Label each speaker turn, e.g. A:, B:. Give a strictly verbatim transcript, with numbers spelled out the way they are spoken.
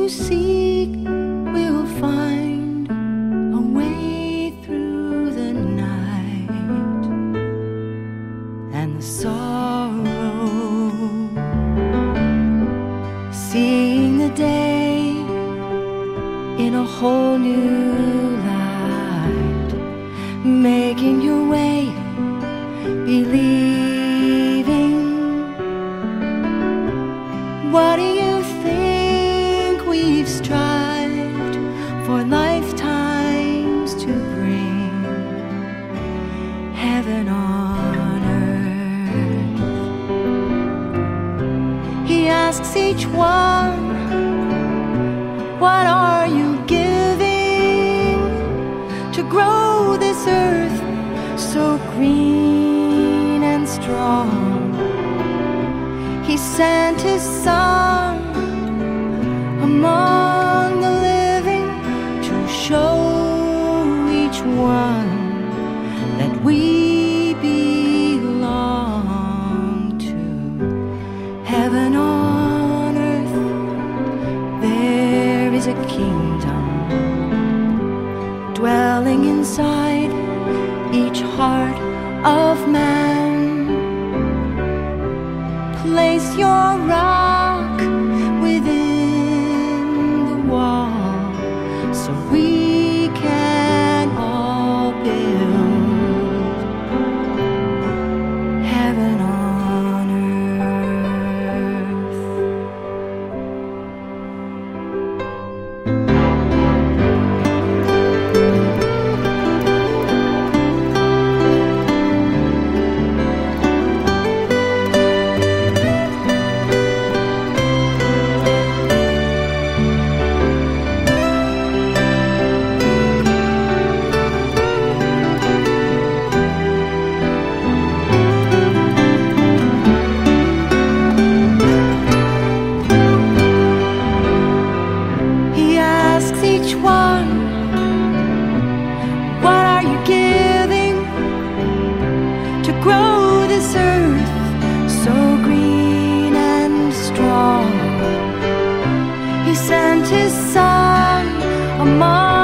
A: who seek will find a way through the night and the sorrow, seeing the day in a whole new light, making your way, believing. What do you think we've strived for lifetimes to bring? Heaven on earth. He asks each one, what are you giving to grow this earth so green and strong? He sent His Son among the living to show each one that we belong to heaven on earth. There is a kingdom dwelling inside each heart of man. Place your rock within the wall so we can all build heaven on earth. Each one, what are you giving to grow this earth so green and strong? He sent His Son among